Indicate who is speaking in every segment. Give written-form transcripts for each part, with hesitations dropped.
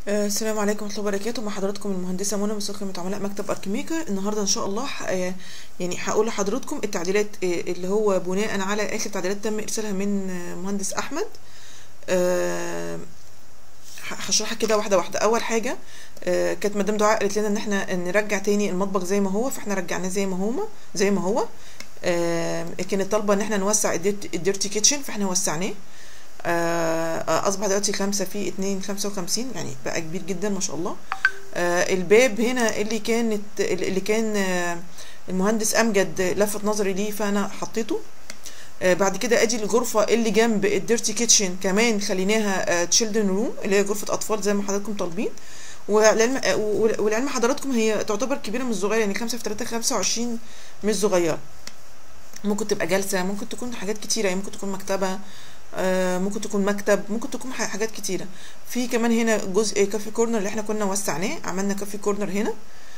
Speaker 1: السلام عليكم ورحمة الله وبركاته. مع حضراتكم المهندسة منى، مسؤولة خدمة عملاء مكتب أركيميكا. النهاردة إن شاء الله يعني هقول لحضراتكم التعديلات اللي هو بناء على آخر تعديلات تم إرسالها من مهندس أحمد. هشرحها كده واحدة واحدة. أول حاجة كانت مدام دعاء قالت لنا إن احنا نرجع تاني المطبخ زي ما هو، فاحنا رجعناه زي ما هو. كانت طالبة إن احنا نوسع الديرتي كيتشن، فاحنا وسعناه. اصبح دلوقتي 5 في 2 55، يعني بقى كبير جدا ما شاء الله. الباب هنا اللي كان المهندس امجد لفت نظري ليه، فانا حطيته. بعد كده ادي الغرفه اللي جنب الديرتي كيتشن كمان خليناها تشيلدرن روم، اللي هي غرفه اطفال زي ما حضراتكم طالبين. والعلم حضراتكم هي تعتبر كبيره مش صغيره، يعني 5 في 3 25 مش صغيره. ممكن تبقى جلسه، ممكن تكون حاجات كتيره، يعني ممكن تكون مكتبه، ممكن تكون مكتب، ممكن تكون حاجات كتيرة. في كمان هنا جزء كافي كورنر اللي احنا كنا وسعناه، عملنا كافي كورنر هنا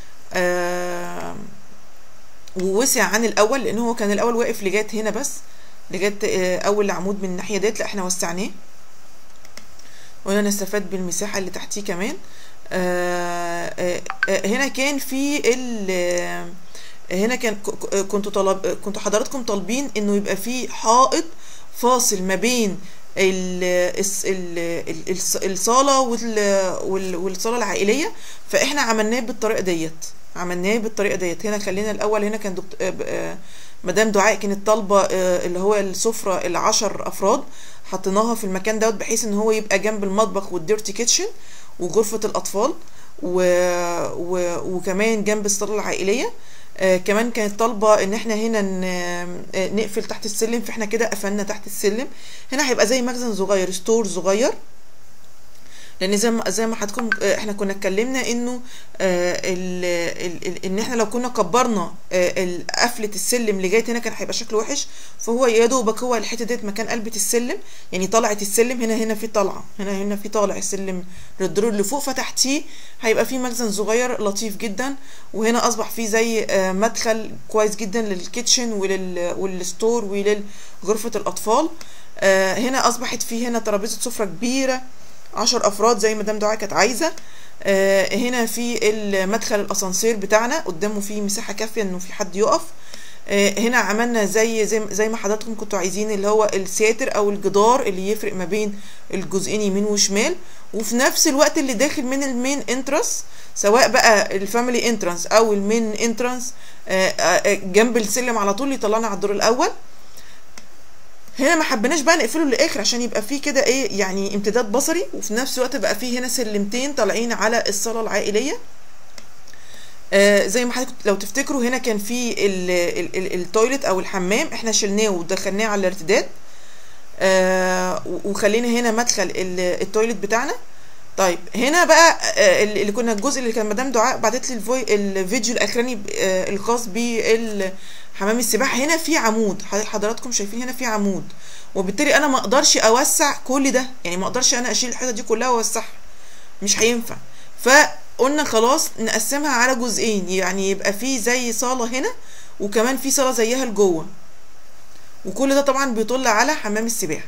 Speaker 1: ووسع عن الاول، لان هو كان الاول واقف لغايه هنا بس، لغايه اول عمود من الناحيه ديت. لا احنا وسعناه وهنا نستفاد بالمساحه اللي تحتيه كمان. هنا كان في هنا كنتوا حضراتكم طالبين انه يبقى في حائط فاصل ما بين الصاله والصاله العائليه، فاحنا عملناه بالطريقه ديت. هنا خلينا الاول، هنا كان مدام دعاء كانت طالبه اللي هو السفره ال10 افراد، حطيناها في المكان دوت بحيث ان هو يبقى جنب المطبخ والديرتي كيتشن وغرفه الاطفال وكمان جنب الصاله العائليه. كمان كانت طالبه ان احنا هنا نقفل تحت السلم، فاحنا كده قفلنا تحت السلم. هنا هيبقى زي مخزن صغير، ستور صغير، لان زي ما حضراتكم احنا كنا اتكلمنا انه ان احنا لو كنا كبرنا قفله السلم لغايه هنا كان هيبقى شكله وحش. فهو يا دوبك هو الحته ديت مكان قلبه السلم، يعني طلعت السلم هنا في طلعه، هنا في طالع السلم للدور اللي فوق، فتحتيه هيبقى في مخزن صغير لطيف جدا. وهنا اصبح فيه زي مدخل كويس جدا للكيتشن والستور ولغرفه الاطفال. هنا اصبحت فيه هنا ترابيزه سفره كبيره 10 افراد زي مدام دعاء كانت عايزه. هنا في المدخل الاسانسير بتاعنا، قدامه فيه مساحه كافيه انه في حد يقف. هنا عملنا زي ما حضراتكم كنتوا عايزين، اللي هو الساتر او الجدار اللي يفرق ما بين الجزئين يمين وشمال، وفي نفس الوقت اللي داخل من المين انترانس، سواء بقى الفاميلي انترانس او المين انترانس، جنب السلم على طول يطلعنا على الدور الاول. هنا ما حبيناش بقى نقفله للاخر عشان يبقى فيه كده ايه، يعني امتداد بصري، وفي نفس الوقت بقى فيه هنا سلمتين طالعين على الصاله العائليه. زي ما حضرتك لو تفتكروا، هنا كان في التويلت او الحمام، احنا شلناه ودخلناه على الارتداد، وخلينا هنا مدخل التويلت بتاعنا. طيب هنا بقى اللي كنا الجزء اللي كان مدام دعاء بعتت لي الفيديو الاخراني الخاص بحمام السباحه. هنا في عمود، حضراتكم شايفين هنا في عمود، وبالتالي انا ما اقدرش اوسع كل ده، يعني ما اقدرش انا اشيل الحته دي كلها واوسعها، مش هينفع. فقلنا خلاص نقسمها على جزئين، يعني يبقى في زي صاله هنا وكمان في صاله زيها لجوه، وكل ده طبعا بيطل على حمام السباحه.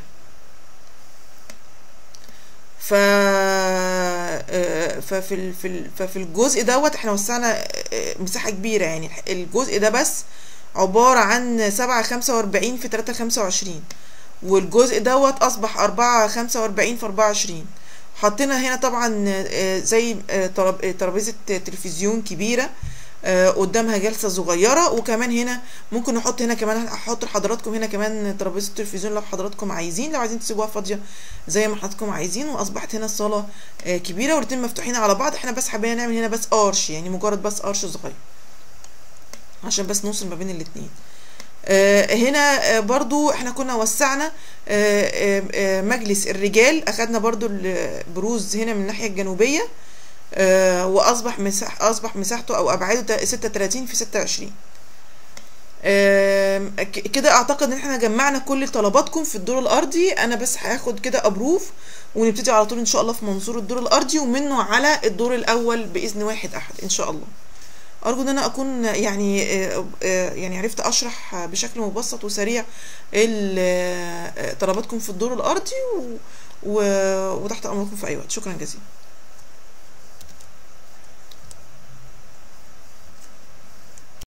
Speaker 1: ففي الجزء دوت احنا وسعنا مساحه كبيره، يعني الجزء ده بس عباره عن 7.45 في 3.25، والجزء دوت اصبح 4.45 في 24. حطينا هنا طبعا زي ترابيزه تلفزيون كبيره قدامها جلسه صغيره، وكمان هنا ممكن نحط هنا كمان، هحط لحضراتكم هنا كمان ترابيزه التلفزيون لو حضراتكم عايزين، لو عايزين تسيبوها فاضيه زي ما حضراتكم عايزين. واصبحت هنا الصاله كبيره والاتنين مفتوحين على بعض. احنا بس حابين نعمل هنا بس ارش، يعني مجرد بس ارش صغير عشان بس نوصل ما بين الاتنين. هنا برضو احنا كنا وسعنا مجلس الرجال، اخدنا برضو البروز هنا من الناحيه الجنوبيه، واصبح مساحته او ابعاده 36 في 26. كده اعتقد ان احنا جمعنا كل طلباتكم في الدور الارضي. انا بس هاخد كده ابروف ونبتدي على طول ان شاء الله في منظور الدور الارضي، ومنه على الدور الاول باذن واحد احد ان شاء الله. ارجو ان انا اكون يعني عرفت اشرح بشكل مبسط وسريع طلباتكم في الدور الارضي، وتحت امركم في اي وقت. شكرا جزيلا.